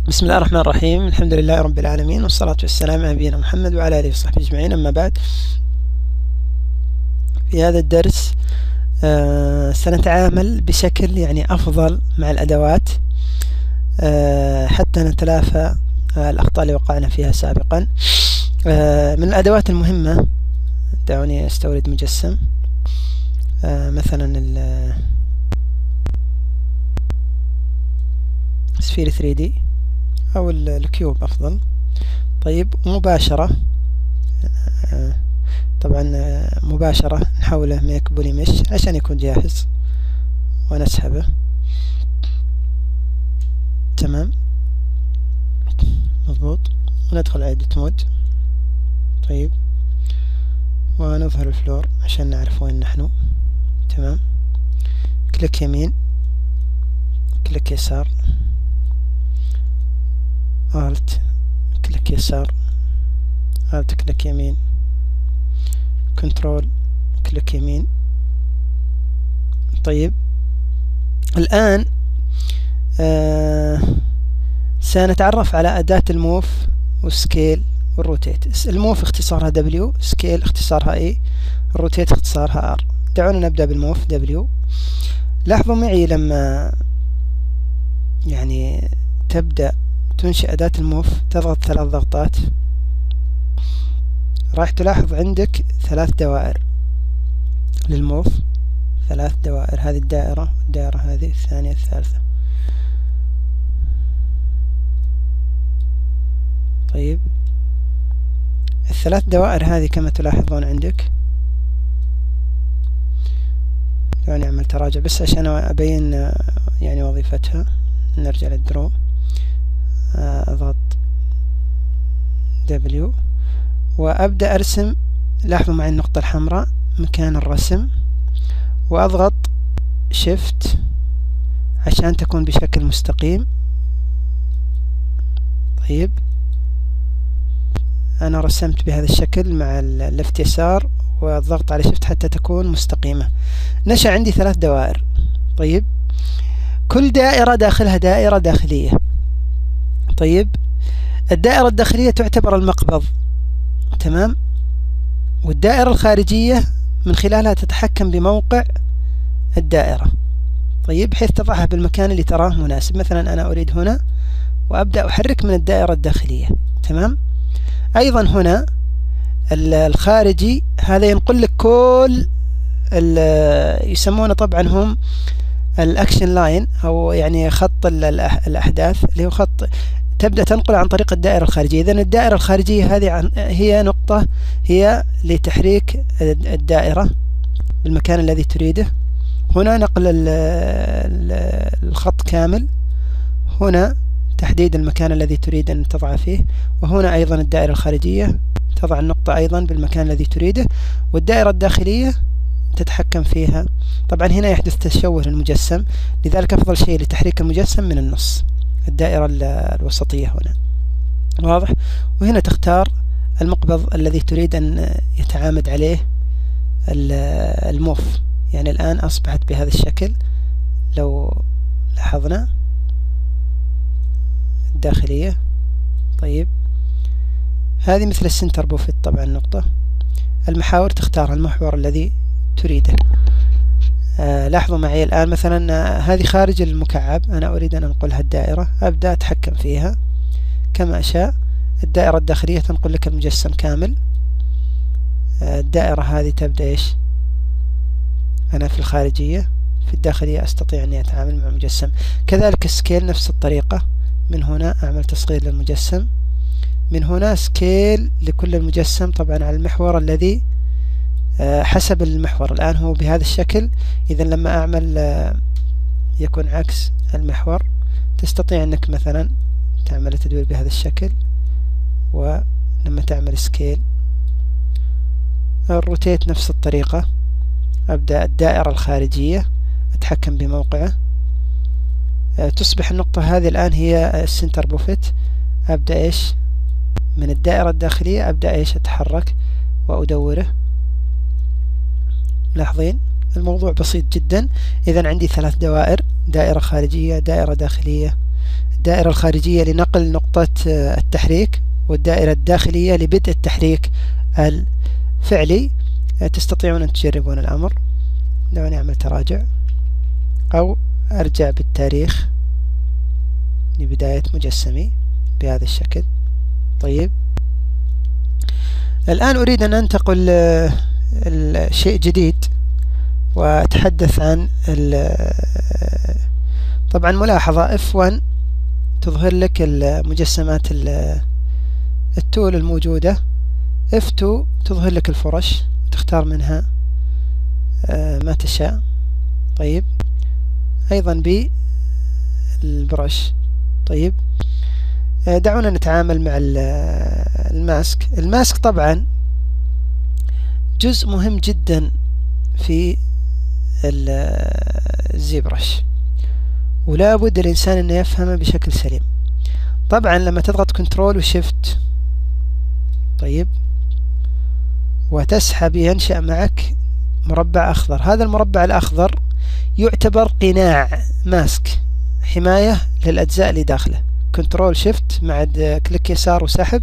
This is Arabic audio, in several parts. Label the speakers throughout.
Speaker 1: بسم الله الرحمن الرحيم. الحمد لله رب العالمين، والصلاة والسلام على نبينا محمد وعلى آله وصحبه أجمعين. أما بعد، في هذا الدرس سنتعامل بشكل أفضل مع الأدوات حتى نتلافى الأخطاء اللي وقعنا فيها سابقا. من الأدوات المهمة، دعوني أستورد مجسم مثلا سفير 3D أو الكيوب أفضل. طيب، مباشرة، طبعا مباشرة نحوله ميك بولي مش عشان يكون جاهز ونسحبه. تمام، مضبوط. وندخل على إيديت مود. طيب، ونظهر الفلور عشان نعرف وين نحن. تمام، كليك يمين، كليك يسار، الت كليك يسار، الت كليك يمين، كنترول كليك يمين. طيب، الآن سنتعرف على أداة الموف والسكيل والروتيت. الموف اختصارها W، سكيل اختصارها E، الروتيت اختصارها R. دعونا نبدأ بالموف W. لاحظوا معي لما تبدأ تنشئ أداة الموف تضغط 3 ضغطات، راح تلاحظ عندك 3 دوائر للموف، 3 دوائر. هذه الدائرة، الدائرة هذه الثانية، الثالثة. طيب، ال3 دوائر هذه كما تلاحظون عندك. دعوني أعمل تراجع بس عشان أبين وظيفتها. نرجع للدرو، أضغط W وأبدأ أرسم. لاحظوا معي النقطة الحمراء مكان الرسم، وأضغط شيفت عشان تكون بشكل مستقيم. طيب، أنا رسمت بهذا الشكل مع اللفت يسار والضغط على شيفت حتى تكون مستقيمة. نشأ عندي 3 دوائر. طيب، كل دائرة داخلها دائرة داخلية. طيب، الدائرة الداخلية تعتبر المقبض، تمام، والدائرة الخارجية من خلالها تتحكم بموقع الدائرة. طيب، بحيث تضعها بالمكان اللي تراه مناسب. مثلا أنا أريد هنا، وأبدأ أحرك من الدائرة الداخلية. تمام. أيضا هنا الخارجي، هذا ينقل لك كل يسمونه طبعا هم الأكشن لاين، أو خط الأحداث، اللي هو خط تبدأ تنقل عن طريق الدائرة الخارجية. إذن الدائرة الخارجية هذه هي نقطة، هي لتحريك الدائرة بالمكان الذي تريده. هنا نقل الخط كامل، هنا تحديد المكان الذي تريد أن تضع فيه، وهنا أيضا الدائرة الخارجية تضع النقطة أيضا بالمكان الذي تريده، والدائرة الداخلية تتحكم فيها. طبعا هنا يحدث تشوه للمجسم، لذلك أفضل شيء لتحريك المجسم من النص، الدائرة الوسطية هنا. واضح؟ وهنا تختار المقبض الذي تريد أن يتعامد عليه الموف. الآن أصبحت بهذا الشكل. لو لاحظنا الداخلية. طيب، هذه مثل السنتر بوفيت. طبعا النقطة، المحاور تختار المحور الذي تريده. لاحظوا معي الآن مثلا هذه خارج المكعب، أنا أريد أن أنقلها الدائرة، أبدأ أتحكم فيها كما أشاء. الدائرة الداخلية تنقل لك المجسم كامل. الدائرة هذه تبدأ أنا في الخارجية، في الداخلية أستطيع أني أتعامل مع المجسم. كذلك السكيل نفس الطريقة. من هنا أعمل تصغير للمجسم، من هنا سكيل لكل المجسم طبعا على المحور الذي حسب المحور. الآن هو بهذا الشكل، إذا لما أعمل يكون عكس المحور، تستطيع أنك مثلا تعمل تدوير بهذا الشكل. ولما تعمل سكيل، الروتيت نفس الطريقة. أبدأ الدائرة الخارجية أتحكم بموقعه، تصبح النقطة هذه الآن هي السنتر بوفيت. أبدأ من الدائرة الداخلية، أبدأ أتحرك وأدوره. لاحظين الموضوع بسيط جدا. إذا عندي 3 دوائر، دائرة خارجية، دائرة داخلية. الدائرة الخارجية لنقل نقطة التحريك، والدائرة الداخلية لبدء التحريك الفعلي. تستطيعون أن تجربون الأمر. دعوني أعمل تراجع أو أرجع بالتاريخ لبداية مجسمي بهذا الشكل. طيب الآن أريد أن أنتقل الشيء جديد وأتحدث عن طبعا ملاحظة F1 تظهر لك المجسمات التول الموجودة، F2 تظهر لك الفرش تختار منها ما تشاء. طيب أيضا بالبرش. طيب دعونا نتعامل مع الماسك. الماسك طبعا جزء مهم جدا في الزيبرش، ولا بد الإنسان أن يفهمه بشكل سليم. طبعا لما تضغط كنترول وشيفت طيب وتسحب ينشأ معك مربع أخضر. هذا المربع الأخضر يعتبر قناع ماسك، حماية للأجزاء اللي داخله. كنترول شيفت مع كليك يسار وسحب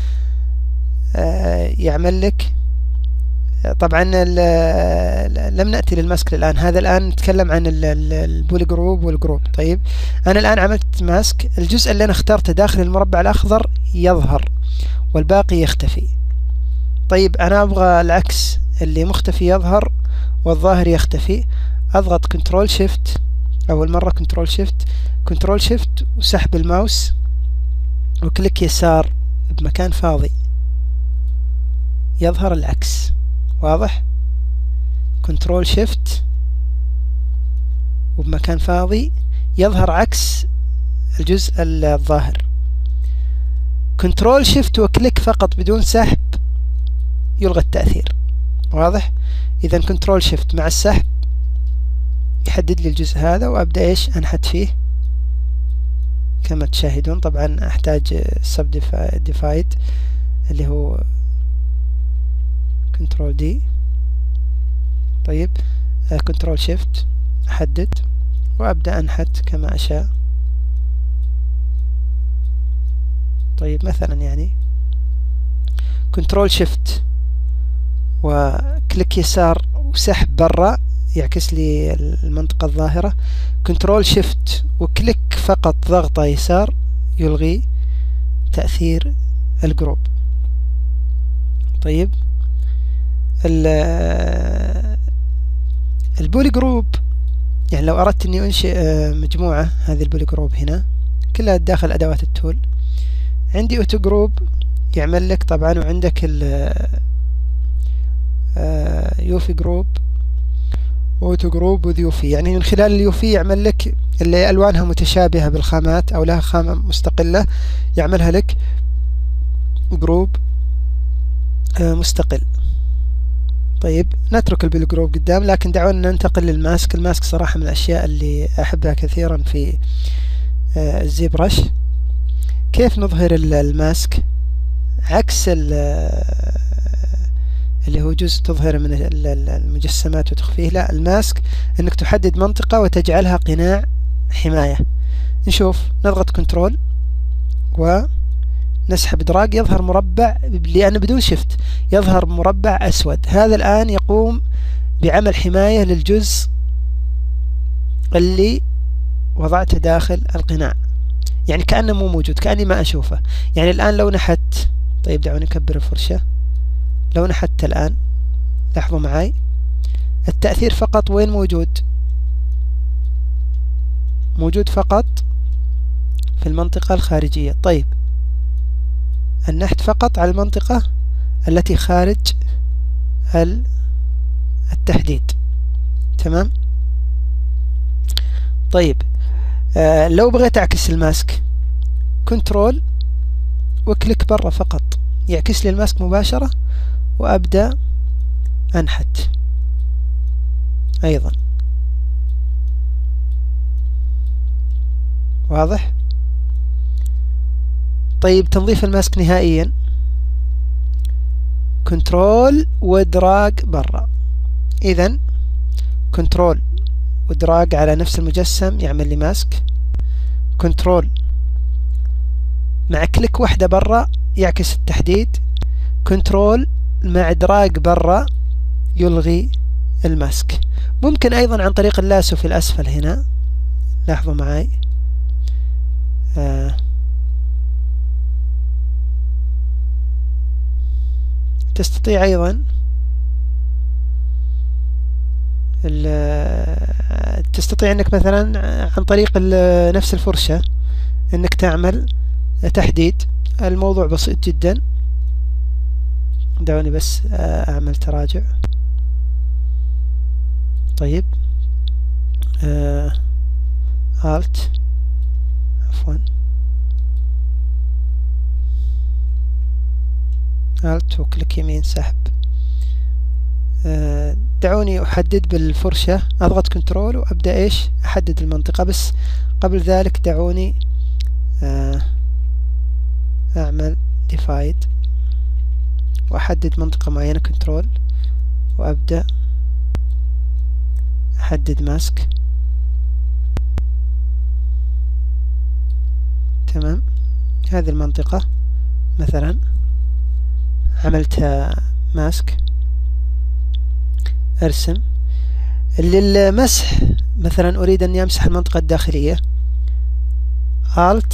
Speaker 1: يعمل لك. طبعا لم نأتي للماسك الآن، هذا الآن نتكلم عن البولي جروب والجروب. طيب أنا الآن عملت ماسك، الجزء اللي أنا اخترته داخل المربع الأخضر يظهر والباقي يختفي. طيب أنا أبغى العكس، اللي مختفي يظهر والظاهر يختفي. أضغط كنترول شيفت، أول مرة كنترول شيفت وسحب الماوس وكليك يسار بمكان فاضي يظهر العكس. واضح؟ كنترول شيفت وبمكان فاضي يظهر عكس الجزء الظاهر. كنترول شيفت وكليك فقط بدون سحب يلغى التأثير. واضح؟ إذا كنترول شيفت مع السحب يحدد لي الجزء هذا وأبدأ إيش أنحت فيه كما تشاهدون. طبعا أحتاج سب ديفايد اللي هو كنترول دي. طيب كنترول شيفت أحدد وأبدأ أنحت كما أشاء. طيب مثلا يعني كنترول شيفت وكليك يسار وسحب برا يعكس لي المنطقة الظاهرة. كنترول شيفت وكليك فقط ضغطة يسار يلغي تأثير الجروب. طيب البولي جروب يعني لو أردت أني أنشئ مجموعة، هذه البولي جروب هنا كلها داخل أدوات التول. عندي أوتو جروب يعمل لك طبعا، وعندك يوفي جروب أوتو جروب وذيوفي. يعني من خلال اليوفي يعمل لك اللي ألوانها متشابهة بالخامات أو لها خامة مستقلة يعملها لك جروب مستقل. طيب نترك البولي جروب قدام، لكن دعونا ننتقل للماسك. الماسك صراحة من الأشياء اللي أحبها كثيرا في الزيبرش. كيف نظهر الماسك عكس اللي هو جزء تظهر من المجسمات وتخفيه؟ لا، الماسك انك تحدد منطقة وتجعلها قناع حماية. نشوف، نضغط كنترول ونسحب دراج يظهر مربع، لأنه بدون شيفت يظهر مربع أسود. هذا الآن يقوم بعمل حماية للجزء اللي وضعته داخل القناع، يعني كأنه مو موجود، كأني ما أشوفه. يعني الآن لو نحت، طيب دعوني نكبر الفرشة. لو نحت الآن لاحظوا معي التأثير فقط وين موجود؟ موجود فقط في المنطقة الخارجية. طيب النحت فقط على المنطقة التي خارج التحديد. تمام. طيب لو بغيت أعكس الماسك كنترول وكليك برا فقط يعكس لي الماسك مباشرة، وأبدأ أنحت أيضا. واضح؟ طيب تنظيف الماسك نهائيا كنترول ودراج برا. إذن كنترول ودراج على نفس المجسم يعمل لي ماسك. كنترول مع كليك واحدة برا يعكس التحديد، كنترول مع دراج برا يلغي الماسك. ممكن أيضا عن طريق اللاسو في الأسفل هنا، لاحظوا معي تستطيع أيضا تستطيع أنك مثلا عن طريق نفس الفرشة أنك تعمل تحديد. الموضوع بسيط جدا. دعوني بس أعمل تراجع. طيب Alt عفوا Alt وكليك يمين سحب. دعوني أحدد بالفرشة، أضغط كنترول وأبدأ إيش أحدد المنطقة. بس قبل ذلك دعوني أعمل Divide وأحدد منطقة معينة، كنترول وأبدأ أحدد ماسك. تمام، هذه المنطقة مثلا عملتها ماسك. أرسم. للمسح مثلا أريد أني أمسح المنطقة الداخلية، Alt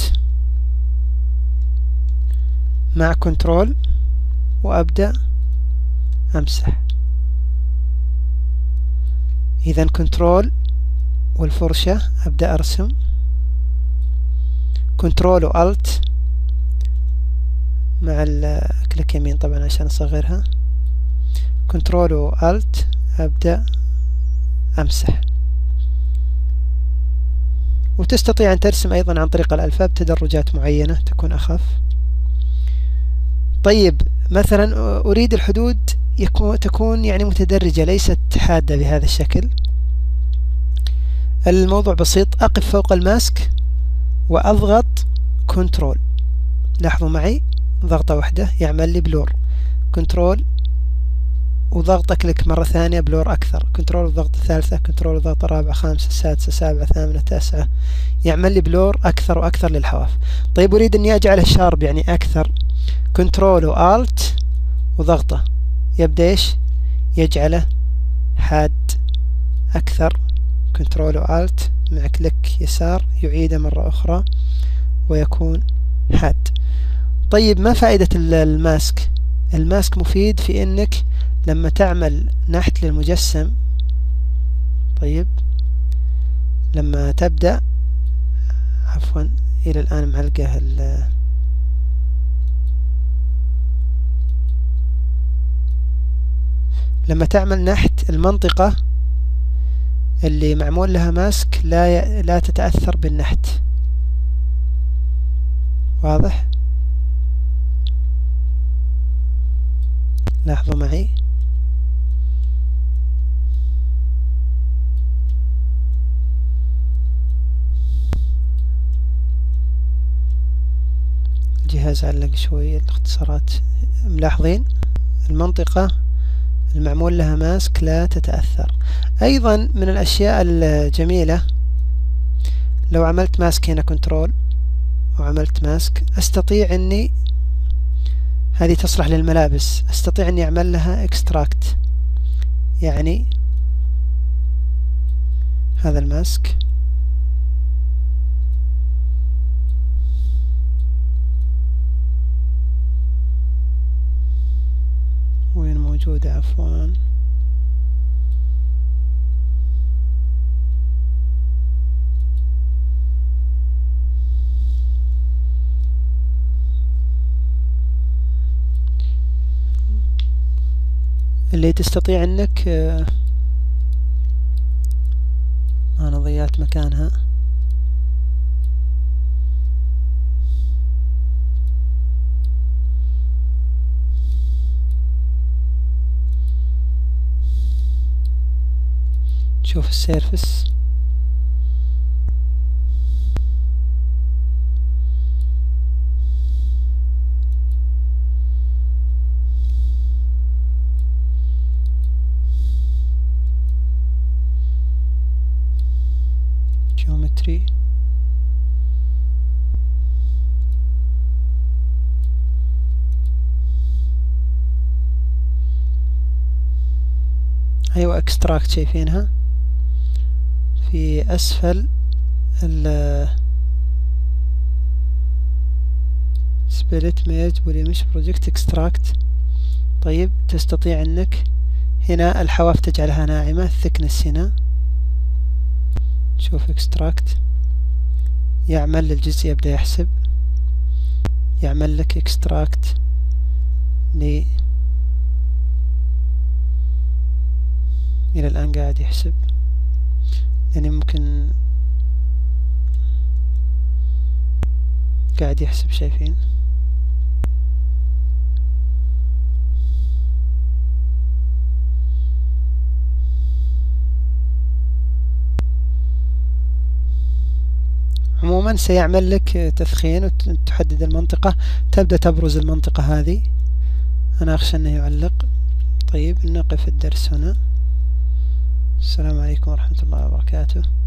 Speaker 1: مع كنترول وأبدأ أمسح. إذا كنترول والفرشة أبدأ أرسم، كنترول وألت مع الكليك يمين طبعا عشان أصغرها، كنترول وألت أبدأ أمسح. وتستطيع أن ترسم أيضا عن طريق الألفاب تدرجات معينة تكون أخف. طيب مثلا أريد الحدود تكون يعني متدرجة ليست حادة بهذا الشكل. الموضوع بسيط، أقف فوق الماسك وأضغط كنترول. لاحظوا معي ضغطة واحدة يعمل لي بلور، كنترول وضغطة كليك مرة ثانية بلور أكثر، كنترول وضغطة ثالثة، كنترول وضغطة رابعة خامسة سادسة سابعة ثامنة تاسعة، يعمل لي بلور أكثر وأكثر للحواف. طيب أريد أني أجعله شارب يعني أكثر، كنترول وآلت وضغطة يبدأ إيش يجعله حاد أكثر، كنترول وآلت مع كليك يسار يعيده مرة أخرى ويكون حاد. طيب ما فائدة الماسك؟ الماسك مفيد في انك لما تعمل نحت للمجسم، طيب لما تبدأ عفوا الى الان معلقه لما تعمل نحت المنطقة اللي معمول لها ماسك لا تتأثر بالنحت. واضح؟ لاحظوا معي الجهاز علق شوي الاختصارات. ملاحظين المنطقة المعمول لها ماسك لا تتأثر. أيضا من الأشياء الجميلة لو عملت ماسك هنا كنترول وعملت ماسك أستطيع أني هذه تصلح للملابس، أستطيع أني أعمل لها اكستراكت، يعني هذا الماسك وين موجودة عفوا اللي تستطيع انك انا ضيعت مكانها. شوف السيرفس جيومتري أيوة extract شايفينها في أسفل ال split merge polymesh project extract. طيب تستطيع أنك هنا الحواف تجعلها ناعمة، thickness هنا شوف extract يعمل للجزء، يبدأ يحسب، يعمل لك extract إلى الآن قاعد يحسب، يعني ممكن قاعد يحسب شايفين. عموما سيعمل لك تثخين وتحدد المنطقة، تبدأ تبرز المنطقة هذه. أنا أخشى أنه يعلق. طيب نقف الدرس هنا. السلام عليكم ورحمة الله وبركاته.